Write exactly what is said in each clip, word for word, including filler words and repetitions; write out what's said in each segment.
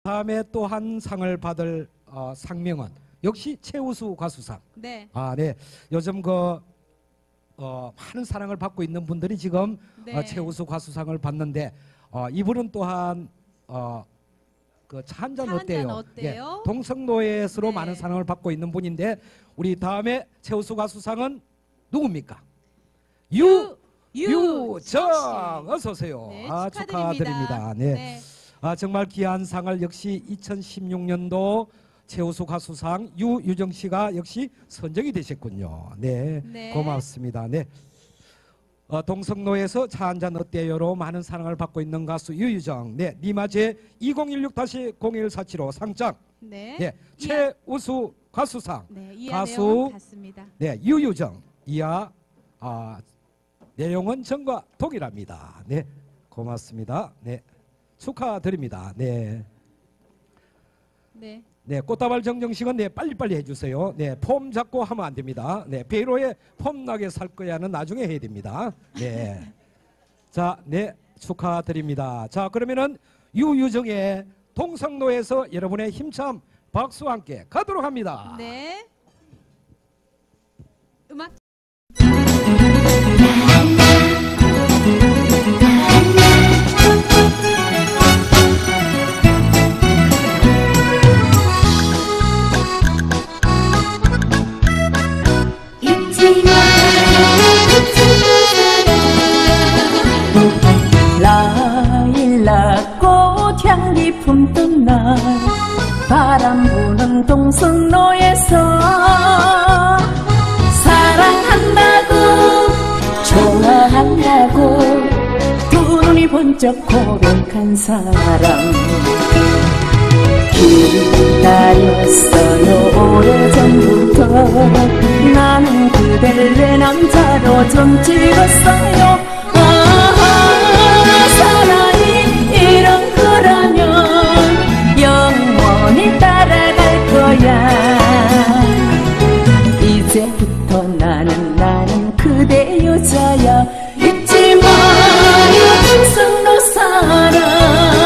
다음에 또 한 상을 받을 어, 상명은 역시 최우수 가수상. 네. 아, 네. 요즘 그 어, 많은 사랑을 받고 있는 분들이 지금 네. 어, 최우수 가수상을 받는데 어, 이분은 또한 어, 그 차 한잔 어때요? 어때요? 예, 동성노예스로 네. 많은 사랑을 받고 있는 분인데 우리 다음에 최우수 가수상은 누굽니까? 유 유, 유정 어서 오세요. 네, 아, 축하드립니다. 축하드립니다. 네. 네. 아, 정말 귀한 상을 역시 이천십육 년도 최우수 가수상 유유정 씨가 역시 선정이 되셨군요. 네, 네. 고맙습니다. 네, 어, 동성로에서 차 한잔 어때요로 많은 사랑을 받고 있는 가수 유유정. 네, 니마제 이공일육 공일사칠오 상장. 네. 네, 최우수 가수상. 네, 이하 가수 내용 같습니다. 네, 유유정. 이하 아, 내용은 전과 동일합니다. 네, 고맙습니다. 네. 축하드립니다. 네. 네. 네, 꽃다발 정정식은 네, 빨리빨리 해주세요. 네, 폼 잡고 하면 안 됩니다. 네, 베이로에 폼 나게 살 거야는 나중에 해야 됩니다. 네. 자, 네, 축하드립니다. 자, 그러면은 유유정의 동성로에서 여러분의 힘찬 박수와 함께 가도록 합니다. 네. 음악. 라일락 꽃향기 품던 날 바람 부는 동성로에서 사랑한다고 좋아한다고 두 눈이 번쩍 고백한 사람 기다렸어요 오래전부터 나는 그댈 내 남자로 좀 찍었어요 사랑이 이런 거라면 영원히 따라갈 거야 이제부터 나는 나는 그대 여자야 잊지 마요 동성로 사랑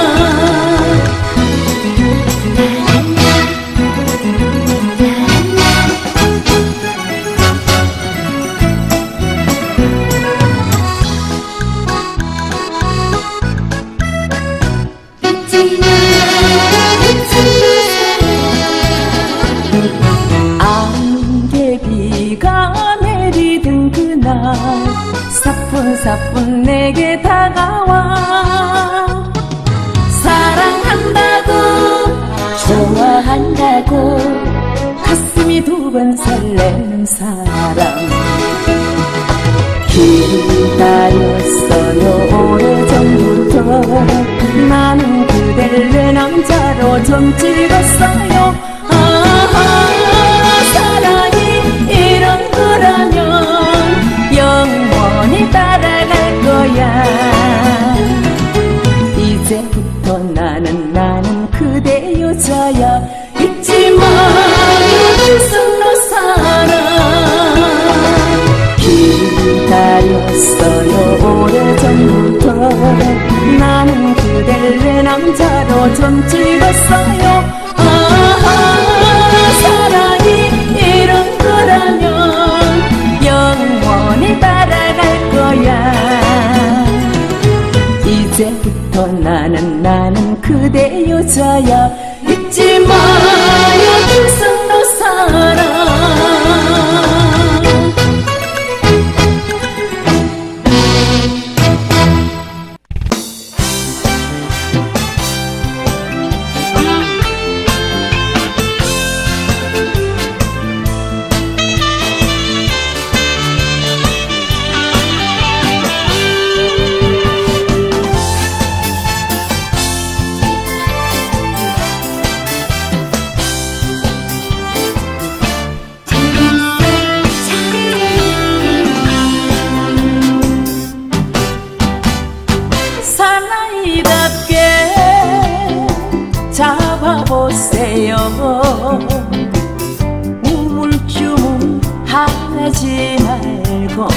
안개비가 내리던 그날 사뿐사뿐 내게 다가와 사랑한다고 좋아한다고 가슴이 두 번 설레는 사람 기다렸어요 오래전부터 나는 그댈 내 남자로 좀 찍었어요 아하 사랑이 이런 거라면 영원히 따라갈 거야 이제부터 나는 나는 그대 여자야 잊지 마요 동성로 사랑 기다렸어요 오래전부터 나는 그댈 내 남자로 좀 찍었어요 아하 사랑이 이런 거라면 영원히 따라갈 거야 이제부터 나는 나는 그대 여자야 잊지 마요 동성로 사랑 잡아보세요 우물쭈물하지 말고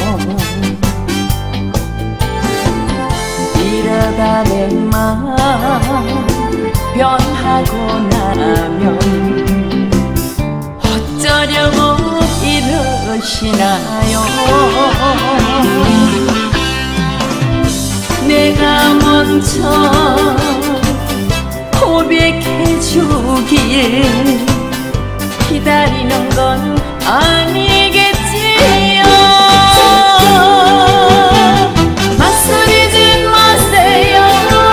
이러다 내 맘 변하고 나면 어쩌려고 이러시나요? 내가 먼저 고백해 주길 기다리는 건 아니겠지요. 맞서리지 마세요.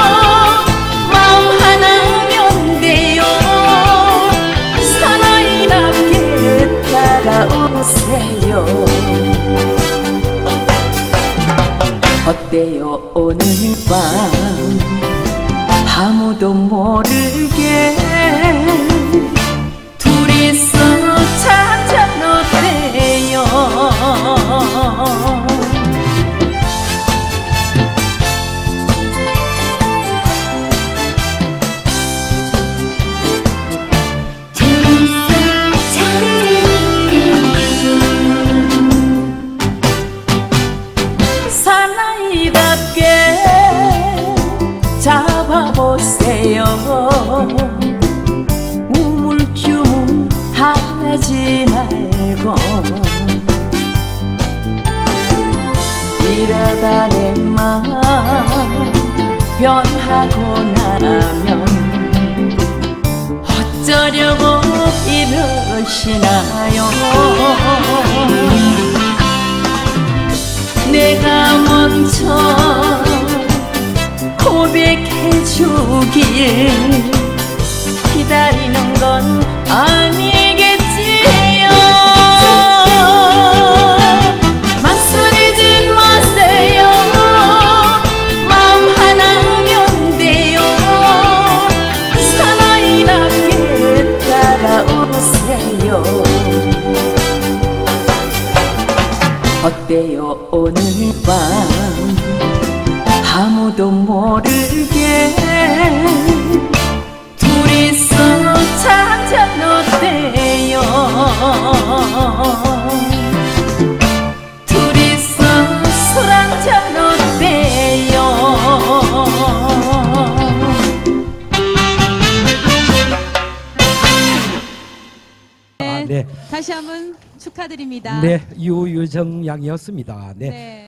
마음 하나면 돼요. 사나이답게 따라오세요. 어때요 오늘 밤 아무도 모르게 둘이서 잔잔 어때요? 사나이답게 잡아보세요. 우물쭈물 하지 말고 이러다 내 마음 변하고 나면 어쩌려고 이러시나요? 내가 먼저 고백해 주길 기다리는 건 아니겠지요. 맞서리지 마세요. 마음 하나면 돼요. 사나이답게 따라오세요. 어때요 오늘 밤 아무도 모르게 둘이서 잔잔 어때요? 둘이서 술 한잔 어때요? 아, 네. 다시 한번 축하드립니다. 네, 유유정 양이었습니다. 네. 네.